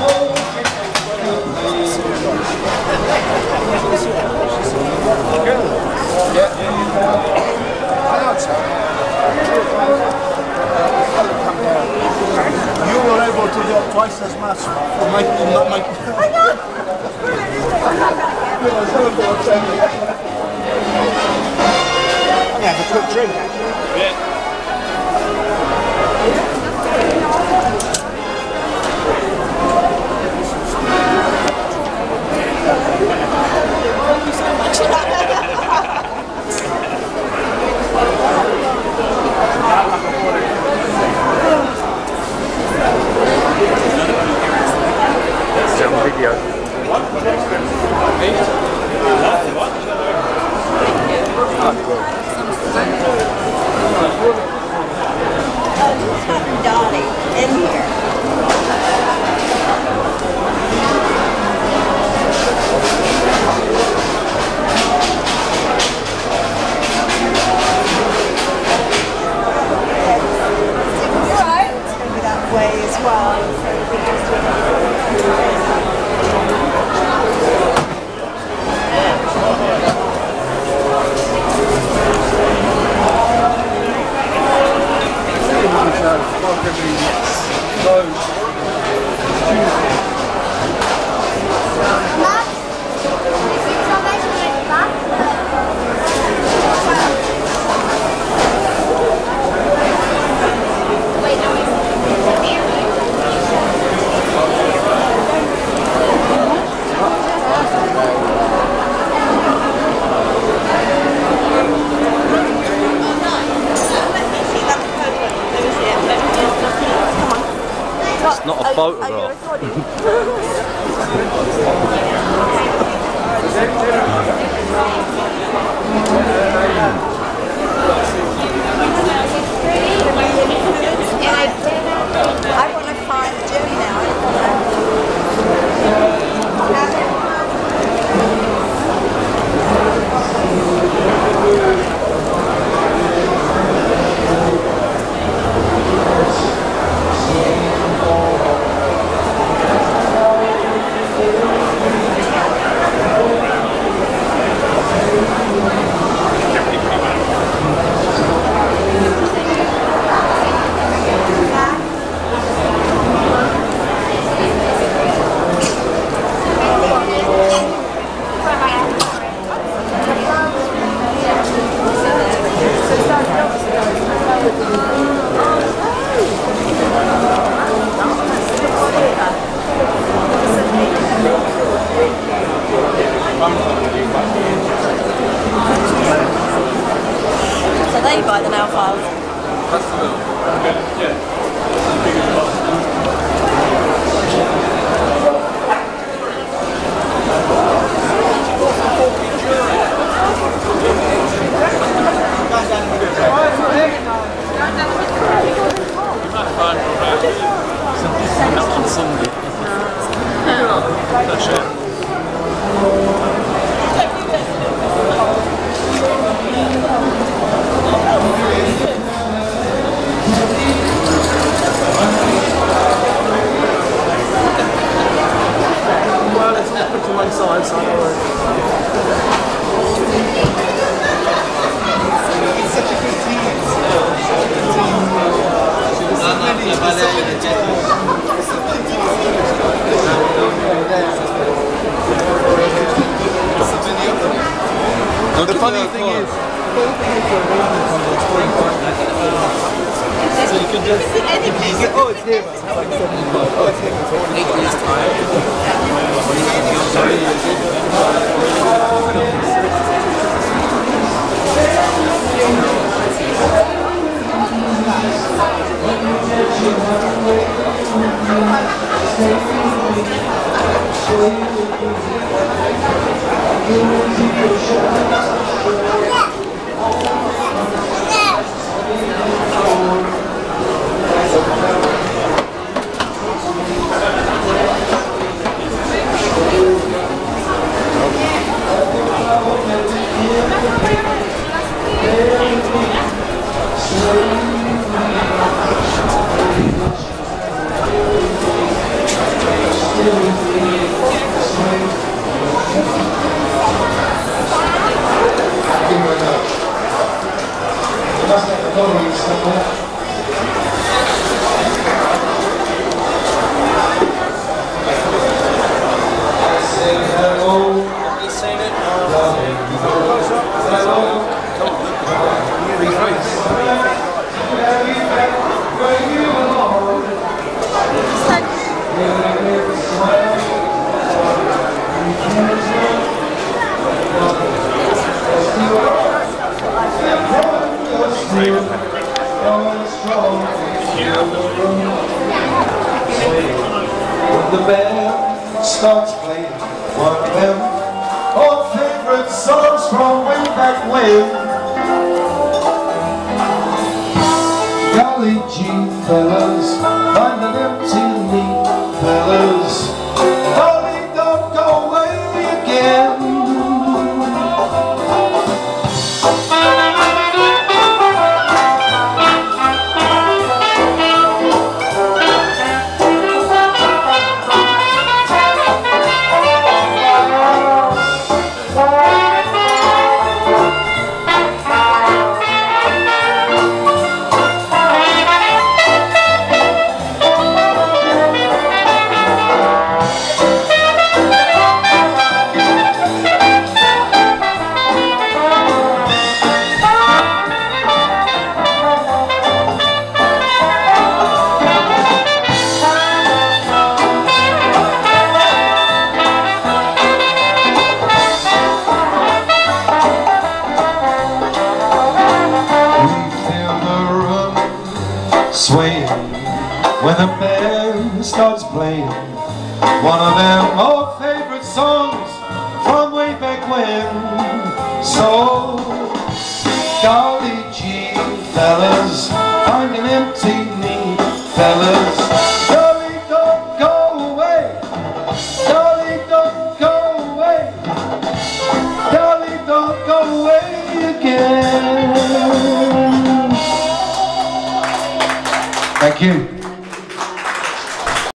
You were able to get twice as much for making not making. Yeah, it's a quick drink actually. Yeah. Thank you so much. Video. Donnie in here. You're right. It's going to be that way as well. It's not a photograph. I want to find Jim now. So they buy the nail files. On Sunday. That's it. Well, let's just put to one side, so I know where it's such a good team. The funny thing is, so you can just, oh, it's here. Oh, it's here. When the band starts playing one of them old favorite songs from way back when. Golly gee, fellas, find an empty knee, fellas. Golly, don't go away again. Swaying when the band starts playing one of them old favorite songs from way back when. So, golly gee, fellas, find an empty knee, fellas. Golly, don't go away. Golly, don't go away. Golly, don't go away again. Thank you.